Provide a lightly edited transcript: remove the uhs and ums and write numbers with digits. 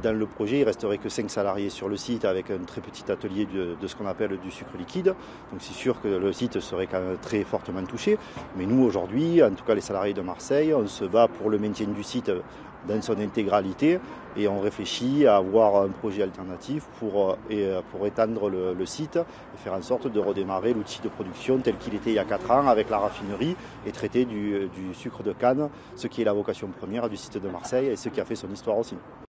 Dans le projet, il ne resterait que 5 salariés sur le site avec un très petit atelier de ce qu'on appelle du sucre liquide. Donc c'est sûr que le site serait quand même très fortement touché. Mais nous aujourd'hui, en tout cas les salariés de Marseille, on se bat pour le maintien du site dans son intégralité et on réfléchit à avoir un projet alternatif pour étendre le site et faire en sorte de redémarrer l'outil de production tel qu'il était il y a 4 ans avec la raffinerie et traiter du sucre de canne, ce qui est la vocation première du site de Marseille et ce qui a fait son histoire aussi.